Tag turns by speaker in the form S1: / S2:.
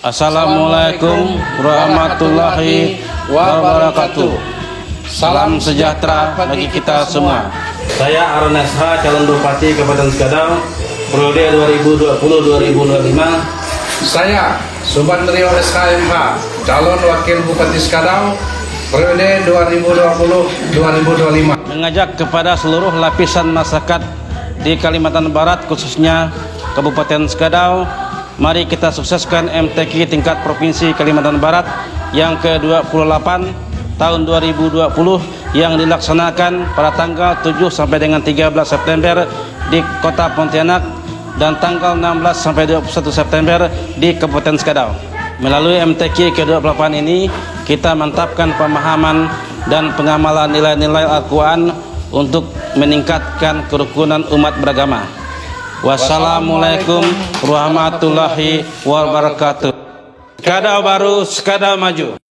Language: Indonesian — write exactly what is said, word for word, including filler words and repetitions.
S1: Assalamualaikum warahmatullahi wabarakatuh. Salam sejahtera bagi kita semua.
S2: Saya Aron S H, calon Bupati Kabupaten Skadau, periode dua ribu dua puluh sampai dua ribu dua puluh lima.
S3: Saya Subandrio S K M H, calon Wakil Bupati Skadau, periode dua ribu dua puluh sampai dua ribu dua puluh lima.
S1: Mengajak kepada seluruh lapisan masyarakat di Kalimantan Barat, khususnya Kabupaten Skadau, mari kita sukseskan M T Q tingkat Provinsi Kalimantan Barat yang ke dua puluh delapan tahun dua ribu dua puluh yang dilaksanakan pada tanggal tujuh sampai dengan tiga belas September di Kota Pontianak dan tanggal enam belas sampai dua puluh satu September di Kabupaten Skadau. Melalui M T Q ke dua puluh delapan ini kita mantapkan pemahaman dan pengamalan nilai-nilai Al-Quran untuk meningkatkan kerukunan umat beragama. Wassalamualaikum warahmatullahi wabarakatuh. Skadau baru, Skadau maju.